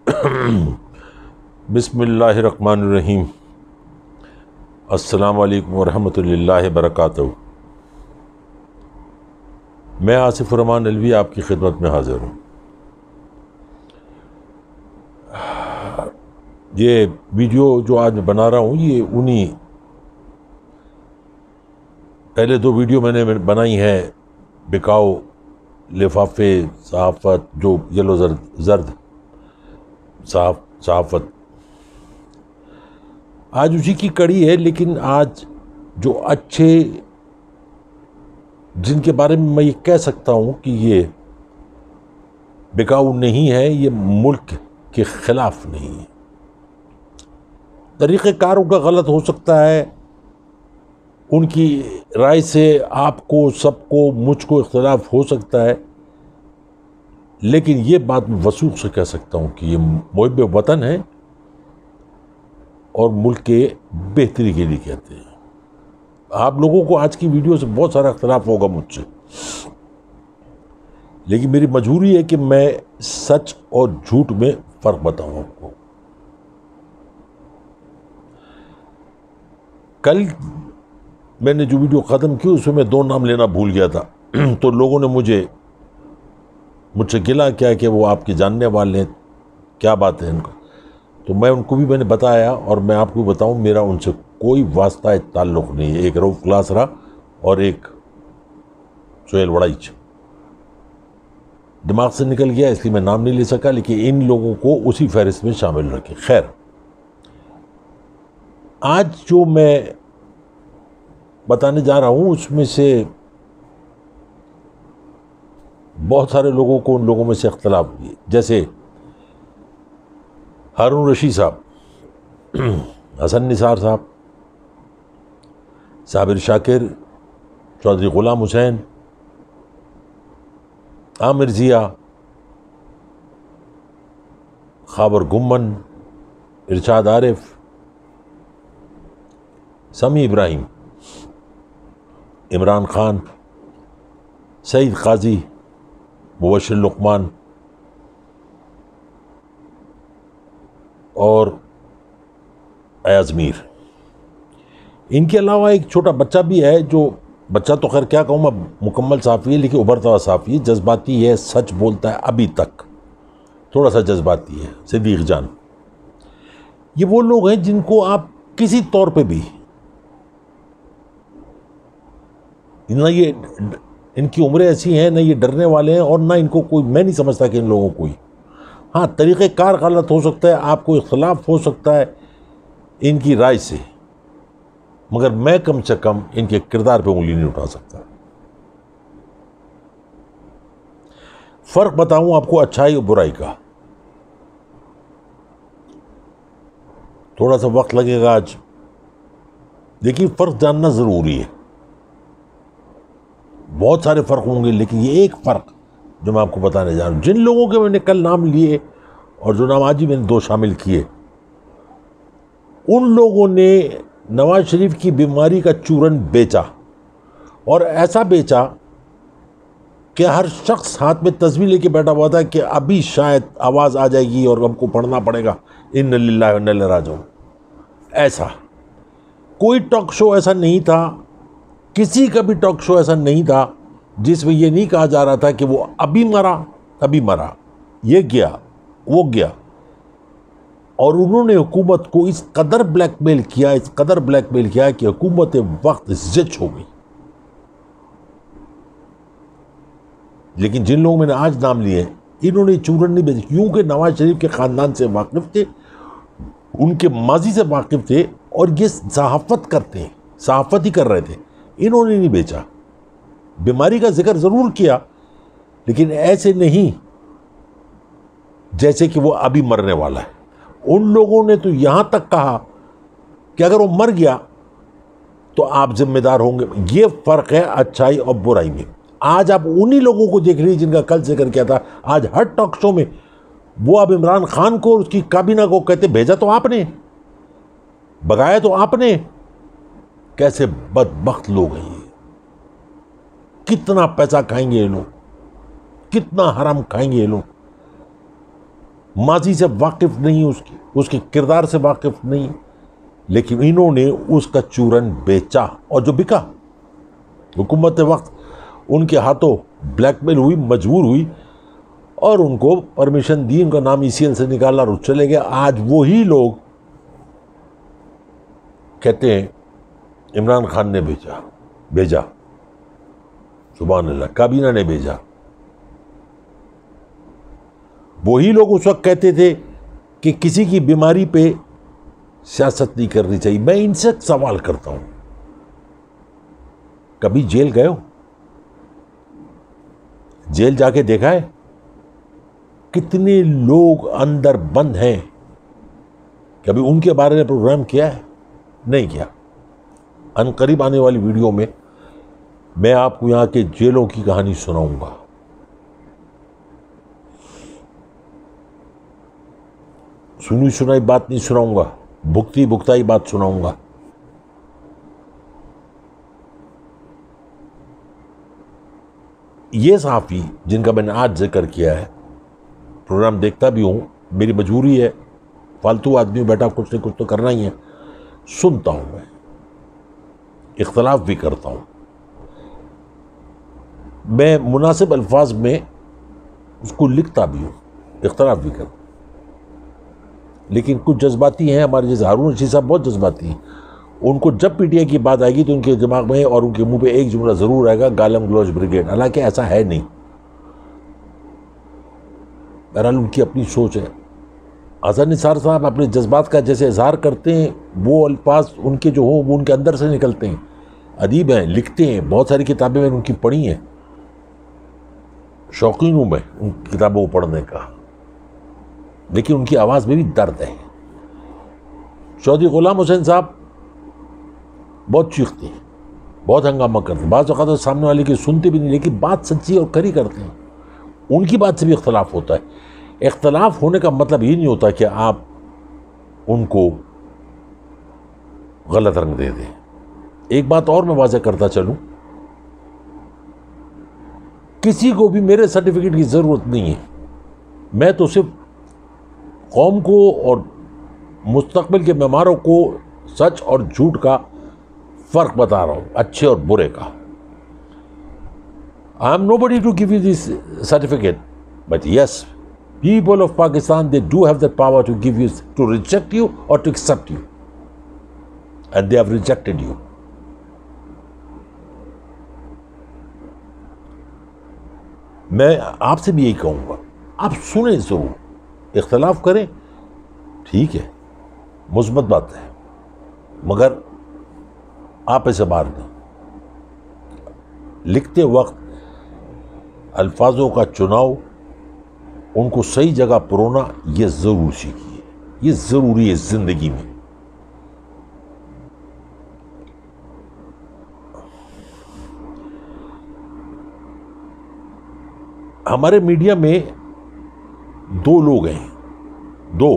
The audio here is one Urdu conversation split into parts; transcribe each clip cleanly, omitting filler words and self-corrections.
بسم اللہ الرحمن الرحیم۔ السلام علیکم ورحمۃ اللہ وبرکاتہ۔ میں آصف الرحمان علوی آپ کی خدمت میں حاضر ہوں۔ یہ ویڈیو جو آج میں بنا رہا ہوں یہ انہی پہلے دو ویڈیو میں نے بنائی ہیں، بکاؤ لفافے صحافت، جو یلو زرد صحافت، آج اسی کی کڑی ہے۔ لیکن آج جو اچھے جن کے بارے میں یہ کہہ سکتا ہوں کہ یہ بکاؤ نہیں ہے، یہ ملک کے خلاف نہیں ہے۔ طریقہ کاروں کا غلط ہو سکتا ہے، ان کی رائے سے آپ کو، سب کو، مجھ کو اختلاف ہو سکتا ہے، لیکن یہ بات میں وثوق سے کہہ سکتا ہوں کہ یہ محب وطن ہے اور ملک کے بہتری کے لیے کہتے ہیں۔ آپ لوگوں کو آج کی ویڈیو سے بہت سارا اختلاف ہوگا مجھ سے، لیکن میری مجبوری ہے کہ میں سچ اور جھوٹ میں فرق بتاؤں آپ کو۔ کل میں نے جو ویڈیو ختم کی اس میں دو نام لینا بھول گیا تھا، تو لوگوں نے مجھ سے گلا کیا کہ وہ آپ کے جاننے والے ہیں، کیا بات ہے ان کا؟ تو میں ان کو بھی میں نے بتایا، اور میں آپ کو بتاؤں میرا ان سے کوئی واسطہ تعلق نہیں ہے۔ ایک رؤف کلاسرا اور ایک سہیل وڑائچ، دماغ سے نکل گیا اس لیے میں نام نہیں لے سکا، لیکن ان لوگوں کو اسی فہرست میں شامل رکھے۔ خیر، آج جو میں بتانے جا رہا ہوں اس میں سے بہت سارے لوگوں کو ان لوگوں میں سے اختلاف ہوئی، جیسے ہارون رشید صاحب، حسن نثار صاحب، صابر شاکر، چودھری غلام حسین، عامر ضیاء، خاور گمن، ارشاد عارف، سمیع ابراہیم، عمران خان، سعید قاضی، مبشر لقمان اور ایاز میر۔ ان کے علاوہ ایک چھوٹا بچہ بھی ہے، جو بچہ تو خیر کیا کہوں میں، مکمل صحافی ہے لیکن ابھرتا ہوا صحافی ہے، جذباتی ہے، سچ بولتا ہے، ابھی تک تھوڑا سا جذباتی ہے، صدیق جان۔ یہ وہ لوگ ہیں جن کو آپ کسی طور پہ بھی، نہ یہ ان کی عمریں ایسی ہیں، نہ یہ ڈرنے والے ہیں، اور نہ ان کو کوئی، میں نہیں سمجھتا کہ ان لوگوں کو کوئی، ہاں طریقہ کار غلط ہو سکتا ہے، آپ کو اختلاف ہو سکتا ہے ان کی رائے سے، مگر میں کم سے کم ان کے کردار پہ انگلی نہیں اٹھا سکتا۔ فرق بتاؤں آپ کو اچھائی اور برائی کا، تھوڑا سا وقت لگے گا آج، دیکھیے فرق جاننا ضروری ہے۔ بہت سارے فرق ہوں گے لیکن یہ ایک فرق جو میں آپ کو بتانے جا رہا ہوں، جن لوگوں کے میں نے کل نام لیے اور جو نام آج ہی میں نے دو شامل کیے، ان لوگوں نے نواز شریف کی بیماری کا چورن بیچا، اور ایسا بیچا کہ ہر شخص ہاتھ میں تصویر لے کے بیٹھا ہوا تھا کہ ابھی شاید آواز آ جائے گی اور ہم کو پڑھنا پڑے گا ان للہ و انا الیہ راجعون۔ ایسا کوئی ٹاک شو ایسا نہیں تھا، کسی کا بھی ٹاک شو ایسا نہیں تھا جس میں یہ نہیں کہا جا رہا تھا کہ وہ ابھی مرا، یہ گیا، وہ گیا۔ اور انہوں نے حکومت کو اس قدر بلیک میل کیا کہ حکومت وقت زچ ہو گئی۔ لیکن جن لوگوں میں نے آج نام لیے انہوں نے چورن نہیں بیچی، کیونکہ نواز شریف کے خاندان سے واقف تھے، ان کے ماضی سے واقف تھے، اور یہ صحافت کرتے ہیں، صحافت ہی کر رہے تھے، انہوں نے نہیں بیچا۔ بیماری کا ذکر ضرور کیا لیکن ایسے نہیں جیسے کہ وہ ابھی مرنے والا ہے۔ ان لوگوں نے تو یہاں تک کہا کہ اگر وہ مر گیا تو آپ ذمہ دار ہوں گے۔ یہ فرق ہے اچھائی اور برائی میں۔ آج آپ انہی لوگوں کو دیکھ رہی جن کا کل ذکر کیا تھا، آج ہر ٹاک شو میں وہ اب عمران خان کو اور اس کی کابینہ کو کہتے بھیجا تو آپ نے، بگایا تو آپ نے۔ کیسے بدبخت لوگ ہیں یہ، کتنا پیسہ کھائیں گے یہ لوگ، کتنا حرام کھائیں گے یہ لوگ۔ ماضی سے واقف نہیں، اس کے کردار سے واقف نہیں، لیکن انہوں نے اس کا چورن بیچا، اور جو بکا حکومت وقت ان کے ہاتھوں بلیک میل ہوئی، مجبور ہوئی، اور ان کو پرمیشن دی، ان کا نام ECL سے نکالا اور چلے گئے۔ آج وہی لوگ کہتے ہیں عمران خان نے بھیجا، سبحان اللہ، کابینہ نے بھیجا۔ وہی لوگ اس وقت کہتے تھے کہ کسی کی بیماری پہ سیاست نہیں کرنی چاہیے۔ میں ان سے سوال کرتا ہوں، کبھی جیل گئے ہو؟ جیل جا کے دیکھا ہے کتنے لوگ اندر بند ہیں؟ کبھی ان کے بارے میں پروگرام کیا ہے؟ نہیں کیا۔ ان قریب آنے والی ویڈیو میں میں آپ کو یہاں کے جیلوں کی کہانی سناؤں گا۔ سنی سنائی بات نہیں سناؤں گا، بھگتی بھگتائی بات سناؤں گا۔ یہ صحافی جن کا میں نے آج ذکر کیا ہے، پروگرام دیکھتا بھی ہوں، میری مجبوری ہے، فالتو آدمی بیٹا کچھ نہ کچھ تو کرنا ہی ہے، سنتا ہوں، میں اختلاف بھی کرتا ہوں، میں مناسب الفاظ میں اس کو لکھتا بھی ہوں، اختلاف بھی کرتا ہوں، لیکن کچھ جذباتی ہیں ہمارے جیسے ہارون رشید صاحب، بہت جذباتی ہیں۔ ان کو جب PTI کی بات آئے گی تو ان کے دماغ میں اور ان کے منہ پہ ایک جملہ ضرور آئے گا، گالم گلوچ بریگیڈ، حالانکہ ایسا ہے نہیں۔ بہرحال ان کی اپنی سوچ ہے۔ اظہر نثار صاحب اپنے جذبات کا جیسے اظہار کرتے ہیں، وہ الفاظ ان کے جو ہوں وہ ان کے اندر سے نکلتے ہیں۔ ادیب ہیں، لکھتے ہیں، بہت ساری کتابیں میں نے ان کی پڑھی ہیں، شوقین ہوں میں ان کتابوں کو پڑھنے کا، لیکن ان کی آواز میں بھی درد ہے۔ چودھری غلام حسین صاحب بہت چیختے ہیں، بہت ہنگامہ کرتے ہیں، بعض اوقات سامنے والے کی سنتے بھی نہیں، لیکن بات سچی اور کری کرتے ہیں۔ ان کی بات سے بھی اختلاف ہوتا ہے۔ اختلاف ہونے کا مطلب یہ نہیں ہوتا کہ آپ ان کو غلط رنگ دے دیں۔ ایک بات اور میں واضح کرتا چلوں، کسی کو بھی میرے سرٹیفکیٹ کی ضرورت نہیں ہے، میں تو صرف قوم کو اور مستقبل کے معماروں کو سچ اور جھوٹ کا فرق بتا رہا ہوں، اچھے اور برے کا۔ I am nobody to give you this certificate, but yes, people of Pakistan, they do have the power to give you, to reject you or to accept you, and they have rejected you. میں آپ سے بھی یہی کہوں گا، آپ سنیں ضرور، اختلاف کریں، ٹھیک ہے، مثبت بات ہے، مگر آپ اسے باہر دیں۔ لکھتے وقت الفاظوں کا چناؤ، ان کو صحیح جگہ پرونا، یہ ضرور سیکھیے، یہ ضروری ہے زندگی میں۔ ہمارے میڈیا میں دو لوگ ہیں، دو،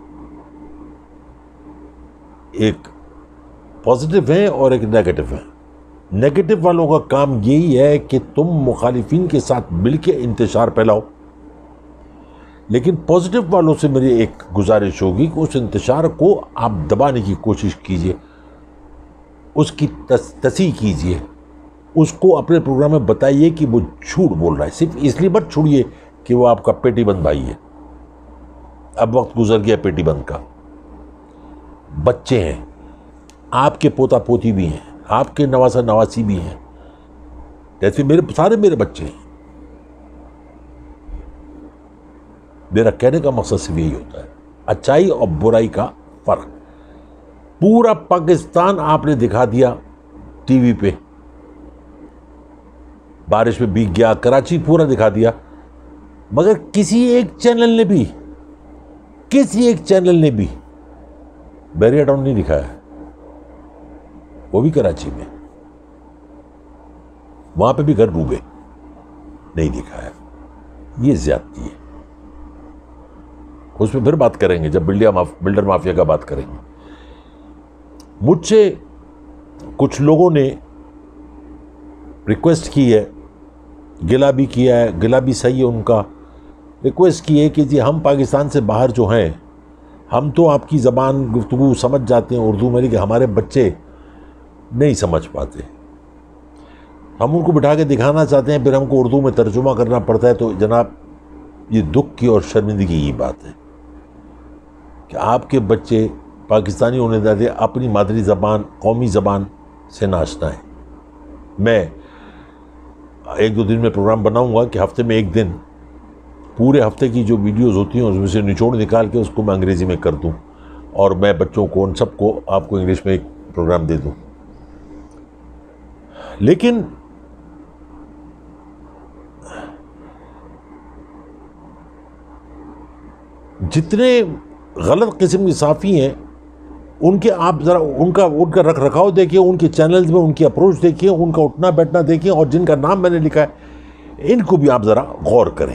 ایک پازیٹیو ہیں اور ایک نیگیٹو ہیں۔ نیگیٹو والوں کا کام یہی ہے کہ تم مخالفین کے ساتھ مل کے انتشار پھیلاؤ، لیکن پازیٹیو والوں سے میری ایک گزارش ہوگی کہ اس انتشار کو آپ دبانے کی کوشش کیجئے، اس کی تصحیح کیجئے، اس کو اپنے پروگرام میں بتائیے کہ وہ جھوٹ بول رہا ہے، صرف اس لیے مت چھوڑیے کہ وہ آپ کا پیٹی بند بھائی ہے۔ اب وقت گزر گیا پیٹی بند کا، بچے ہیں، آپ کے پوتا پوتی بھی ہیں، آپ کے نواسا نواسی بھی ہیں، جیسے سارے میرے بچے ہیں۔ میرا کہنے کا مقصد صرف یہی ہوتا ہے، اچائی اور برائی کا فرق۔ پورا پاکستان آپ نے دکھا دیا ٹی وی پہ، بارش میں بھیگ گیا، کراچی پورا دکھا دیا، مگر کسی ایک چینل نے بھی بیریا ٹاؤن نہیں دکھایا، وہ بھی کراچی میں، وہاں پہ بھی گھر ڈوبے، نہیں دکھایا۔ یہ زیادتی ہے، اس میں پھر بات کریں گے جب بلڈر مافیا کا بات کریں گے۔ مجھ سے کچھ لوگوں نے ریکویسٹ کی ہے، گلا بھی کیا ہے، گلا بھی صحیح ہے ان کا، ریکویسٹ کی ہے کہ جی ہم پاکستان سے باہر جو ہیں ہم تو آپ کی زبان گفتگو سمجھ جاتے ہیں اردو میں، لیکن ہمارے بچے نہیں سمجھ پاتے، ہم ان کو بٹھا کے دکھانا چاہتے ہیں، پھر ہم کو اردو میں ترجمہ کرنا پڑتا ہے۔ تو جناب یہ دکھ کی اور شرمندگی کی بات ہے کہ آپ کے بچے پاکستانی ہونے دے اپنی مادری زبان قومی زبان سے ناشنا ہے۔ میں 1-2 دن میں پروگرام بناؤں گا کہ ہفتے میں 1 دن پورے ہفتے کی جو ویڈیوز ہوتی ہیں اس میں سے نچوڑ نکال کے اس کو میں انگریزی میں کر دوں، اور میں بچوں کو ان سب کو آپ کو انگلش میں ایک پروگرام دے دوں۔ لیکن جتنے غلط قسم کے صحافی ہیں ان کے آپ ذرا ان کا رکھ رکھاؤ دیکھیں، ان کے چینلز میں ان کی اپروچ دیکھیں، ان کا اٹھنا بیٹھنا دیکھیں، اور جن کا نام میں نے لکھا ہے ان کو بھی آپ ذرا غور کریں۔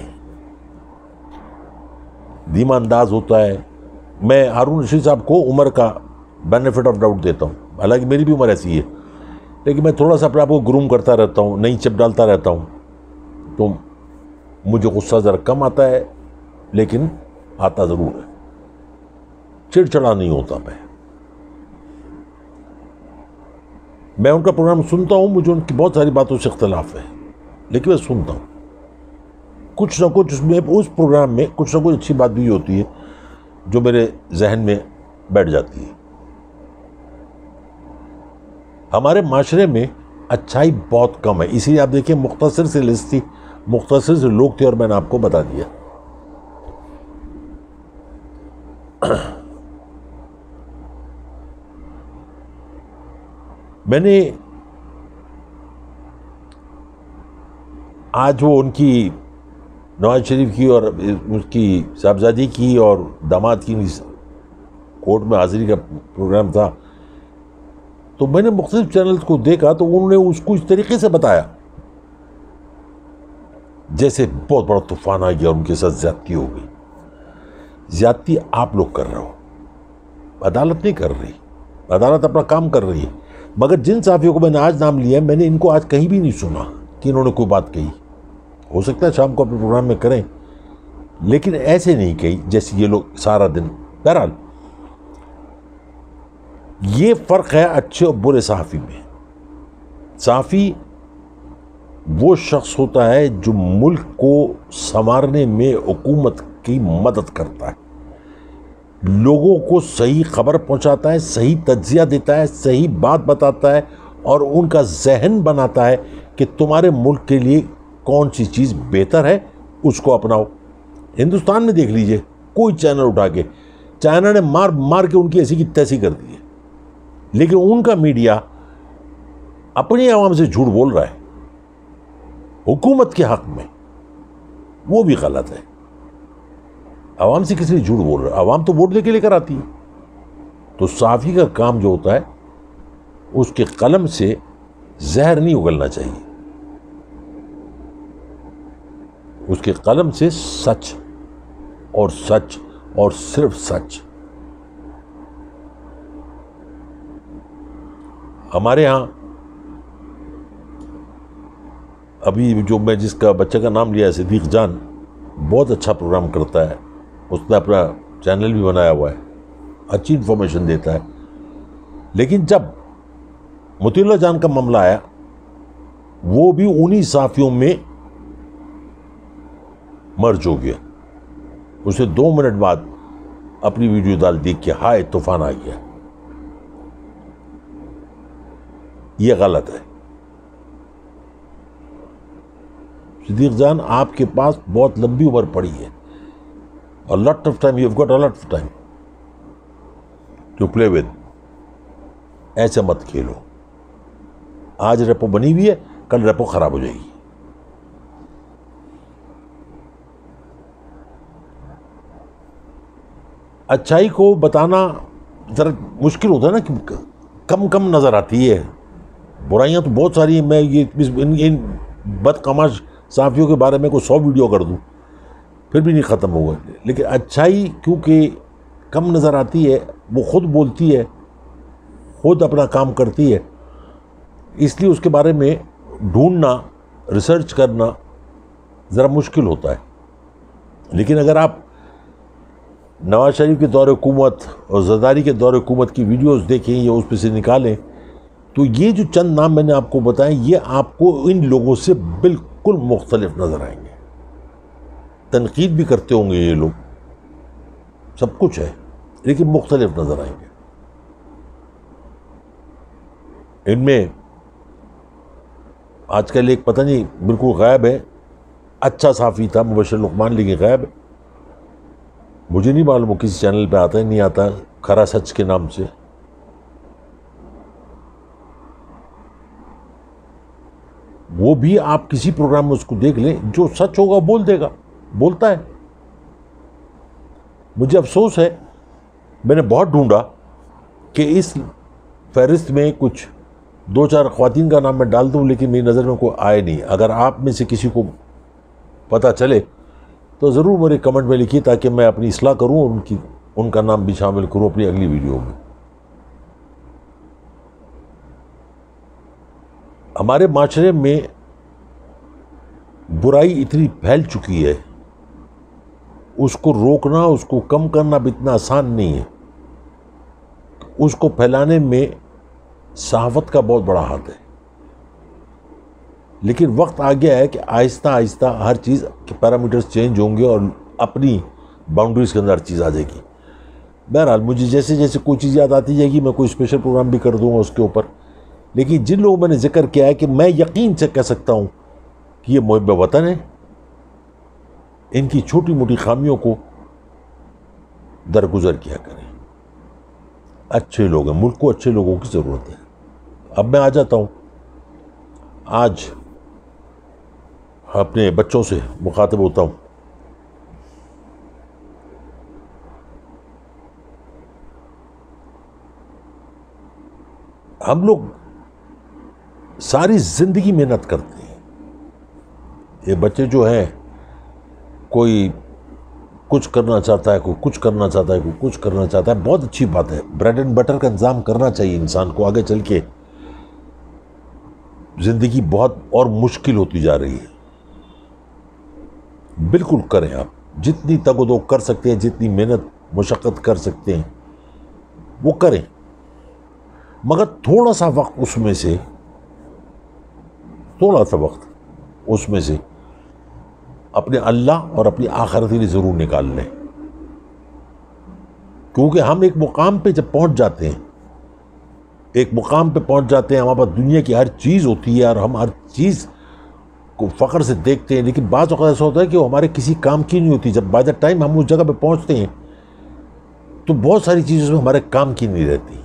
دھیما انداز ہوتا ہے۔ میں ہارون رشید صاحب کو عمر کا بینیفٹ آف ڈاؤٹ دیتا ہوں، حالانکہ میری بھی عمر ایسی ہے، لیکن میں تھوڑا سا اپنے آپ کو گروم کرتا رہتا ہوں، نئی چپ ڈالتا رہتا ہوں، تو مجھے غصہ ذرا کم آتا ہے، لیکن آتا ضرور ہے، چڑچڑا نہیں ہوتا میں ان کا پروگرام سنتا ہوں، مجھے ان کی بہت ساری باتوں سے اختلاف ہے، لیکن میں سنتا ہوں، کچھ نہ کچھ اس پروگرام میں کچھ نہ کچھ اچھی بات بھی ہوتی ہے جو میرے ذہن میں بیٹھ جاتی ہے۔ ہمارے معاشرے میں اچھائی بہت کم ہے، اسی لیے آپ دیکھیں مختصر سے لسٹ تھی، مختصر سے لوگ تھے، اور میں نے آپ کو بتا دیا۔ میں نے آج وہ ان کی نواز شریف کی اور اس کی صاحبزادی کی اور داماد کی کورٹ میں حاضری کا پروگرام تھا، تو میں نے مختلف چینلز کو دیکھا تو انہوں نے اس کو اس طریقے سے بتایا جیسے بہت بڑا طوفان آ گیا اور ان کے ساتھ زیادتی ہو گئی۔ زیادتی آپ لوگ کر رہے ہو، عدالت نہیں کر رہی، عدالت اپنا کام کر رہی ہے۔ مگر جن صحافیوں کو میں نے آج نام لیا ہے، میں نے ان کو آج کہیں بھی نہیں سنا کہ انہوں نے کوئی بات کہی۔ ہو سکتا ہے شام کو اپنے پروگرام میں کریں، لیکن ایسے نہیں کہی جیسے یہ لوگ سارا دن۔ بہرحال یہ فرق ہے اچھے اور برے صحافی میں۔ صحافی وہ شخص ہوتا ہے جو ملک کو سنوارنے میں حکومت کی مدد کرتا ہے، لوگوں کو صحیح خبر پہنچاتا ہے، صحیح تجزیہ دیتا ہے، صحیح بات بتاتا ہے، اور ان کا ذہن بناتا ہے کہ تمہارے ملک کے لیے کون سی چیز بہتر ہے، اس کو اپناؤ۔ ہندوستان میں دیکھ لیجئے، کوئی چینل اٹھا کے، چائنا نے مار مار کے ان کی ایسی کی تیسی کر دی ہے، لیکن ان کا میڈیا اپنی عوام سے جھوٹ بول رہا ہے حکومت کے حق میں، وہ بھی غلط ہے۔ عوام سے کس لیے جھوٹ بول رہا ہے؟ عوام تو ووٹ دے کے لے کر آتی ہے۔ تو صحافی کا کام جو ہوتا ہے اس کے قلم سے زہر نہیں اگلنا چاہیے، اس کے قلم سے سچ اور سچ اور صرف سچ۔ ہمارے ہاں ابھی جو میں جس کا بچے کا نام لیا ہے، صدیق جان، بہت اچھا پروگرام کرتا ہے، اس نے اپنا چینل بھی بنایا ہوا ہے، اچھی انفارمیشن دیتا ہے، لیکن جب مطیع اللہ جان کا معاملہ آیا، وہ بھی انہی صحافیوں میں مرج ہو گیا۔ اسے 2 منٹ بعد اپنی ویڈیو ڈال دی کہ ہائے طوفان آ گیا۔ یہ غلط ہے۔ صدیق جان، آپ کے پاس بہت لمبی عمر پڑی ہے، اور lot of time, you've got a lot of time to play with۔ ایسے مت کھیلو، آج ریپو بنی ہوئی ہے، کل ریپو خراب ہو جائے گی۔ اچھائی کو بتانا ذرا مشکل ہوتا ہے نا، کہ کم نظر آتی ہے۔ برائیاں تو بہت ساری ہیں، میں ان بدقماش صحافیوں کے بارے میں کوئی 100 ویڈیو کر دوں پھر بھی نہیں ختم ہوگا، لیکن اچھائی کیونکہ کم نظر آتی ہے، وہ خود بولتی ہے، خود اپنا کام کرتی ہے، اس لیے اس کے بارے میں ڈھونڈنا، ریسرچ کرنا ذرا مشکل ہوتا ہے۔ لیکن اگر آپ نواز شریف کے دور حکومت اور زرداری کے دور حکومت کی ویڈیوز دیکھیں یا اس پہ سے نکالیں تو یہ جو چند نام میں نے آپ کو بتائے یہ آپ کو ان لوگوں سے بالکل مختلف نظر آئیں گے. تنقید بھی کرتے ہوں گے یہ لوگ, سب کچھ ہے, لیکن مختلف نظر آئیں گے. ان میں آج کل ایک پتہ نہیں بالکل غائب ہے, اچھا صحافی تھا مبشر لقمان, لیکن غائب ہے. مجھے نہیں معلوم وہ کسی چینل پہ آتا ہے نہیں آتا, کھرا سچ کے نام سے. وہ بھی آپ کسی پروگرام میں اس کو دیکھ لیں, جو سچ ہوگا بول دے گا, بولتا ہے. مجھے افسوس ہے میں نے بہت ڈھونڈا کہ اس فہرست میں کچھ 2-4 خواتین کا نام میں ڈال دوں, لیکن میری نظر میں کوئی آئے نہیں. اگر آپ میں سے کسی کو پتہ چلے تو ضرور میرے کمنٹ میں لکھیے تاکہ میں اپنی اصلاح کروں, ان کا نام بھی شامل کروں اپنی اگلی ویڈیو میں. ہمارے معاشرے میں برائی اتنی پھیل چکی ہے, اس کو روکنا, اس کو کم کرنا بھی اتنا آسان نہیں ہے. اس کو پھیلانے میں صحافت کا بہت بڑا ہاتھ ہے, لیکن وقت آ گیا ہے کہ آہستہ آہستہ ہر چیز کے پیرامیٹرز چینج ہوں گے اور اپنی باؤنڈریز کے اندر ہر چیز آ جائے گی. بہرحال مجھے جیسے جیسے کوئی چیز یاد آتی جائے گی میں کوئی اسپیشل پروگرام بھی کر دوں گا اس کے اوپر. لیکن جن لوگوں میں نے ذکر کیا ہے کہ میں یقین سے کہہ سکتا ہوں کہ یہ محب وطن ہے, ان کی چھوٹی موٹی خامیوں کو درگزر کیا کریں. اچھے لوگ ہیں, ملک کو اچھے لوگوں کی ضرورت ہے. اب میں آ جاتا ہوں, آج اپنے بچوں سے مخاطب ہوتا ہوں. ہم لوگ ساری زندگی محنت کرتے ہیں. یہ بچے جو ہیں کوئی کچھ کرنا چاہتا ہے, کوئی کچھ کرنا چاہتا ہے, کوئی کچھ کرنا چاہتا ہے. بہت اچھی بات ہے, بریڈ اینڈ بٹر کا انتظام کرنا چاہیے انسان کو. آگے چل کے زندگی بہت اور مشکل ہوتی جا رہی ہے. بالکل کریں, آپ جتنی تگ و دو کر سکتے ہیں, جتنی محنت مشقت کر سکتے ہیں وہ کریں, مگر تھوڑا سا وقت اس میں سے اپنے اللہ اور اپنی آخرت کے لیے ضرور نکال لیں. کیونکہ ہم ایک مقام پہ جب پہنچ جاتے ہیں, ہمارے پاس دنیا کی ہر چیز ہوتی ہے اور ہم ہر چیز کو فخر سے دیکھتے ہیں, لیکن بعض اوقات ایسا ہوتا ہے کہ وہ ہمارے کسی کام کی نہیں ہوتی. جب بائی دا ٹائم ہم اس جگہ پہ پہنچتے ہیں تو بہت ساری چیزیں ہمارے کام کی نہیں رہتی.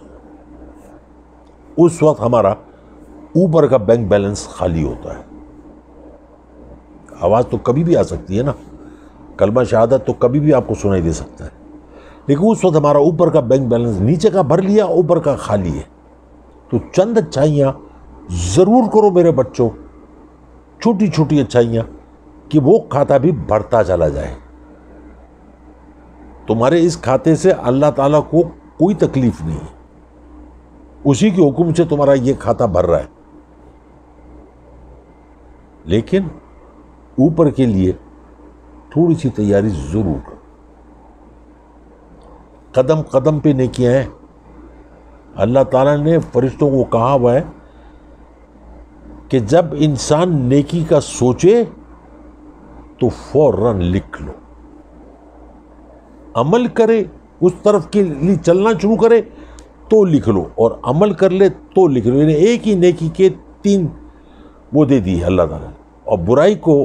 اس وقت ہمارا اوپر کا بینک بیلنس خالی ہوتا ہے. آواز تو کبھی بھی آ سکتی ہے نا, کلمہ شہادت تو کبھی بھی آپ کو سنائی دے سکتا ہے, لیکن اس وقت ہمارا اوپر کا بینک بیلنس نیچے کا بھر لیا, اوپر کا خالی ہے. تو چند اچھائیاں ضرور کرو میرے بچوں, چھوٹی چھوٹی اچھائیاں, کہ وہ کھاتا بھی بڑھتا چلا جائے. تمہارے اس کھاتے سے اللہ تعالیٰ کو کوئی تکلیف نہیں ہے, اسی کے حکم سے تمہارا یہ کھاتا بھر رہا ہے. لیکن اوپر کے لیے تھوڑی سی تیاری ضرور کرو. قدم قدم پہ نیکیاں ہیں. اللہ تعالیٰ نے فرشتوں کو کہا ہوا ہے کہ جب انسان نیکی کا سوچے تو فوراً لکھ لو, عمل کرے, اس طرف کے لیے چلنا شروع کرے تو لکھ لو, اور عمل کر لے تو لکھ لو. یعنی ایک ہی نیکی کے 3 وہ دے دی اللہ تعالیٰ. اور برائی کو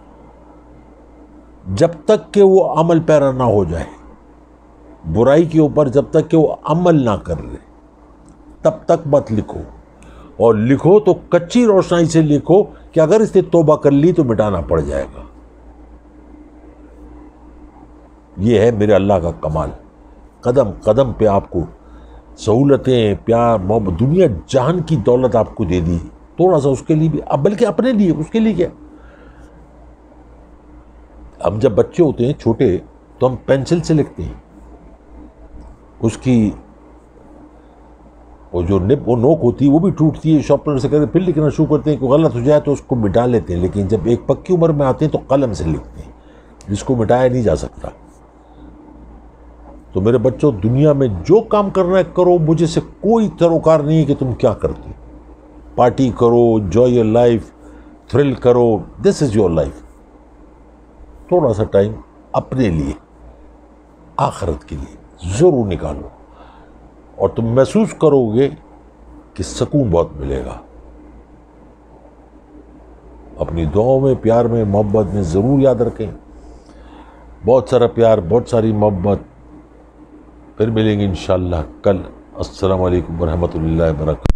جب تک کہ وہ عمل پیرا نہ ہو جائے, برائی کے اوپر جب تک کہ وہ عمل نہ کر لے تب تک مت لکھو. اور لکھو تو کچی روشنائی سے لکھو کہ اگر اس نے توبہ کر لی تو مٹانا پڑ جائے گا. یہ ہے میرے اللہ کا کمال. قدم قدم پہ آپ کو سہولتیں, پیار, محبت, دنیا جہان کی دولت آپ کو دے دی. تھوڑا سا اس کے لیے بھی, اب بلکہ اپنے لیے, اس کے لیے کیا, ہم جب بچے ہوتے ہیں چھوٹے تو ہم پینسل سے لکھتے ہیں. اس کی وہ جو وہ نوک ہوتی ہے وہ بھی ٹوٹتی ہے, شارپنر سے کرتے پھر لکھنا شروع کرتے ہیں. کوئی غلط ہو جائے تو اس کو مٹا لیتے ہیں. لیکن جب ایک پکی عمر میں آتے ہیں تو قلم سے لکھتے ہیں. جس کو مٹایا نہیں جا سکتا. تو میرے بچوں، دنیا میں جو کام کرنا ہے کرو، مجھے سے کوئی تروکار نہیں ہے کہ تم کیا کرتے. پارٹی کرو، انجوائے یور لائف، تھرل کرو، دس از یور لائف. تھوڑا سا ٹائم اپنے لیے، آخرت کے لیے ضرور نکالو، اور تم محسوس کرو گے کہ سکون بہت ملے گا. اپنی دعاؤں میں، پیار میں، محبت میں ضرور یاد رکھیں. بہت سارا پیار، بہت ساری محبت. پھر ملیں گے انشاءاللہ کل. السلام علیکم ورحمۃ اللہ وبرکاتہ.